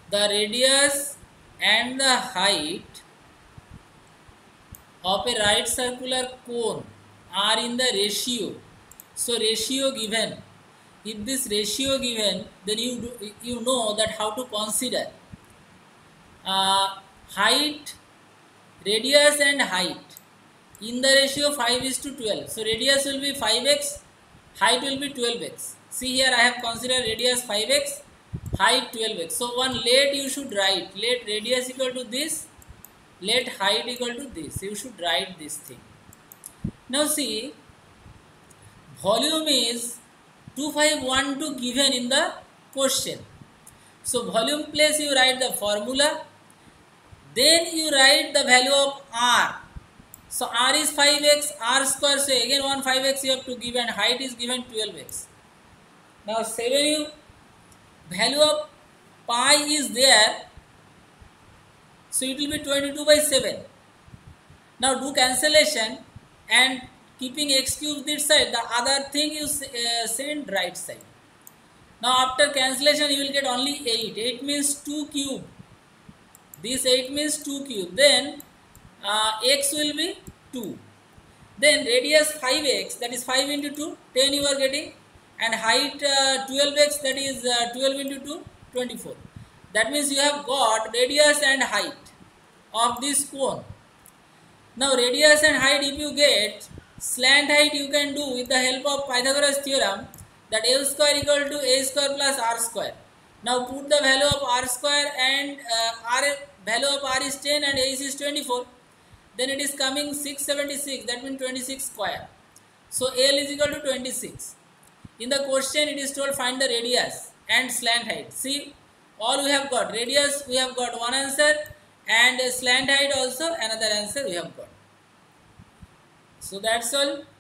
the radius and the height of a right circular cone are in the ratio. So ratio given. If this ratio given, then you know that how to consider height, radius and height in the ratio 5 is to 12. So radius will be 5x, height will be 12x. See here, I have considered radius 5x, height 12x. So one let you should write, let radius equal to this, let height equal to this. You should write this thing. Now see, volume is 2512 given in the question. So volume place you write the formula, then you write the value of R. So R is 5x, R square, so again 5x you have to give, and height is given 12x. Now 7 you value of pi is there, so it will be 22 by 7. Now do cancellation and keeping x cube this side, the other thing you send right side. Now after cancellation you will get only 8. 8 means 2 cube. This 8 means 2 cube. Then x will be 2. Then radius 5x, that is 5 into 2, 10 you are getting. And height 12x, that is 12 into 2, 24. That means you have got radius and height of this cone. Now radius and height if you get, slant height you can do with the help of Pythagoras theorem, that L square equal to A square plus R square. Now put the value of R square and value of R is 10 and A is 24. Then it is coming 676, that means 26 square. So L is equal to 26. In the question it is told find the radius and slant height. See, all we have got, radius we have got one answer, and slant height also another answer we have got. So that's all.